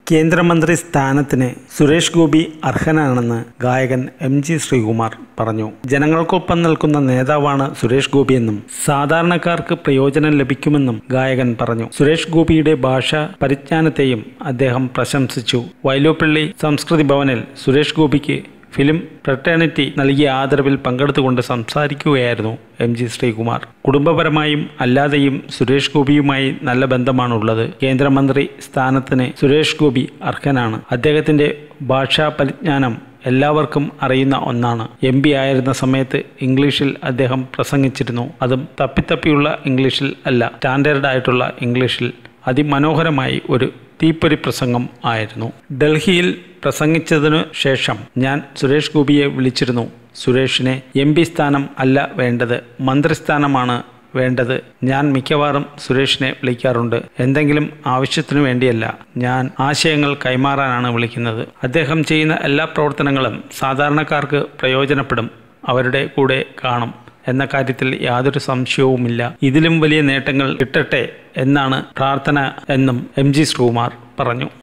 കേന്ദ്രമന്ത്രി സ്ഥാനത്തിന് സുരേഷ് ഗോപി അർഹനാണെന്ന് ഗായകൻ MG ശ്രീകുമാർ പറഞ്ഞു. ജനങ്ങൾക്കൊപ്പം നിൽക്കുന്ന നേതാവാണ് സുരേഷ് ഗോപിയെന്നും സാധാരണക്കാർക്ക് പ്രയോജനം ലഭിക്കുമെന്നും ഗായകൻ പറഞ്ഞു. സുരേഷ് ഗോപിയുടെ ഭാഷാ പരിജ്ഞാനത്തെയും അദ്ദേഹം പ്രശംസിച്ചു. വൈലോപ്പിള്ളി സംസ്കൃതി ഭവനിൽ സുരേഷ് ഗോപിക്ക് ഫിലിം ഫ്രട്ടേണിറ്റി നൽകിയ ആദരവിൽ പങ്കെടുത്തുകൊണ്ട് സംസാരിക്കുകയായിരുന്നു MG ശ്രീകുമാർ. കുടുംബപരമായും അല്ലാതെയും സുരേഷ് ഗോപിയുമായി നല്ല ബന്ധമാണുള്ളത്. കേന്ദ്രമന്ത്രി സ്ഥാനത്തിന് സുരേഷ് ഗോപി അർഹനാണ്. അദ്ദേഹത്തിന്റെ ഭാഷാ പരിജ്ഞാനം എല്ലാവർക്കും അറിയുന്ന ഒന്നാണ്. MP ആയിരുന്ന സമയത്ത് ഇംഗ്ലീഷിൽ അദ്ദേഹം പ്രസംഗിച്ചിരുന്നു. അതും തപ്പിത്തപ്പിയുള്ള ഇംഗ്ലീഷിൽ അല്ല, സ്റ്റാൻഡേർഡ് ആയിട്ടുള്ള ഇംഗ്ലീഷിൽ. അതിമനോഹരമായി ഒരു തീപ്പൊരി പ്രസംഗം ആയിരുന്നു. ഡൽഹിയിൽ പ്രസംഗിച്ചതിനു ശേഷം ഞാൻ സുരേഷ് ഗോപിയെ വിളിച്ചിരുന്നു. സുരേഷിനെ MP സ്ഥാനം അല്ല വേണ്ടത്, മന്ത്രിസ്ഥാനമാണ് വേണ്ടത്. ഞാൻ മിക്കവാറും സുരേഷിനെ വിളിക്കാറുണ്ട്. എന്തെങ്കിലും ആവശ്യത്തിനു വേണ്ടിയല്ല, ഞാൻ ആശയങ്ങൾ കൈമാറാനാണ് വിളിക്കുന്നത്. അദ്ദേഹം ചെയ്യുന്ന എല്ലാ പ്രവർത്തനങ്ങളും സാധാരണക്കാർക്ക് പ്രയോജനപ്പെടും, അവരുടെ കൂടെ കാണും എന്ന കാര്യത്തിൽ യാതൊരു സംശയവുമില്ല. ഇതിലും വലിയ നേട്ടങ്ങൾ കിട്ടട്ടെ എന്നാണ് പ്രാർത്ഥന എന്നും MG ശ്രീകുമാർ പറഞ്ഞു.